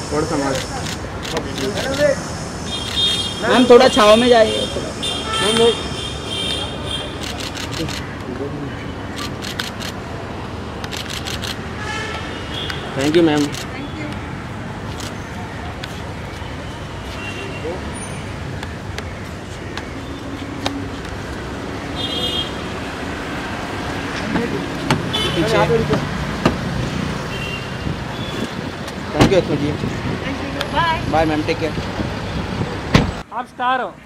थोड़ा सा मैम थोड़ा छाव में जाइए thank you ma'am. Thank you जी। Bye ma'am, take care. आप स्टार हो,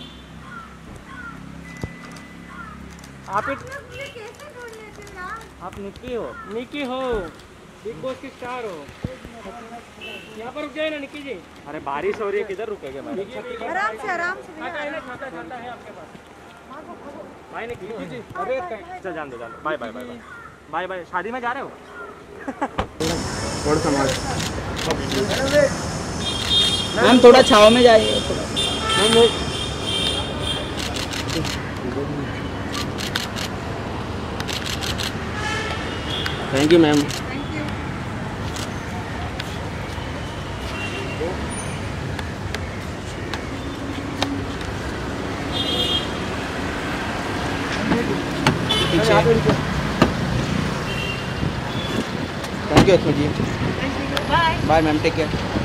आप निकी हो बिग बॉस की स्टार हो। यहाँ पर रुक जाए ना निकी जी। अरे बारिश हो रही है, किधर रुकेंगे मैम? आराम से छाता है आपके पास। बाय निकी जी। अरे चल जान दो bye bye bye bye bye bye. शादी में जा रहे हो? थोड़ा सा मैम थोड़ा छाव में जाइए thank you ma'am. Thank you जी। Bye ma'am, take care.